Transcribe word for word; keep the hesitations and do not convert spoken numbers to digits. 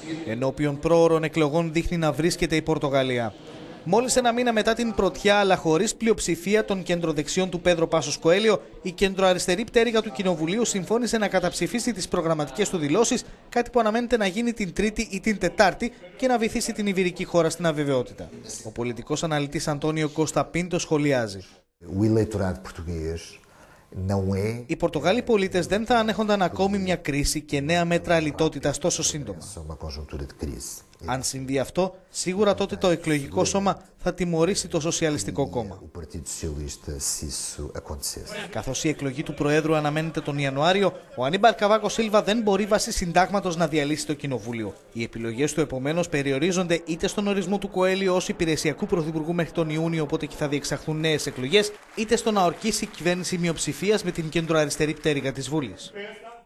Ενώπιον πρόωρων εκλογών δείχνει να βρίσκεται η Πορτογαλία. Μόλις ένα μήνα μετά την πρωτιά, αλλά χωρίς πλειοψηφία των κεντροδεξιών του Πέδρο Πάσος Κοέλιο, η κεντροαριστερή πτέρυγα του Κοινοβουλίου συμφώνησε να καταψηφίσει τις προγραμματικές του δηλώσεις, κάτι που αναμένεται να γίνει την Τρίτη ή την Τετάρτη και να βυθίσει την ιβηρική χώρα στην αβεβαιότητα. Ο πολιτικός αναλυτής Αντώνιο Κώστα Πίντο σχολιάζει. Οι Πορτογάλοι πολίτες δεν θα ανέχονταν ακόμη μια κρίση και νέα μέτρα λιτότητας τόσο σύντομα. Αν συμβεί αυτό, σίγουρα τότε το εκλογικό σώμα θα τιμωρήσει το Σοσιαλιστικό Κόμμα. Καθώς η εκλογή του Προέδρου αναμένεται τον Ιανουάριο, ο Ανίμπαλ Καβάκο Σίλβα δεν μπορεί βάσει συντάγματος να διαλύσει το Κοινοβούλιο. Οι επιλογές του επομένως περιορίζονται είτε στον ορισμό του Κοέλιο ως υπηρεσιακού πρωθυπουργού μέχρι τον Ιούνιο, οπότε και θα διεξαχθούν νέες εκλογές, είτε στο να ορκίσει κυβέρνηση μειοψηφίας με την κεντροαριστερή πτέρυγα της Βουλής.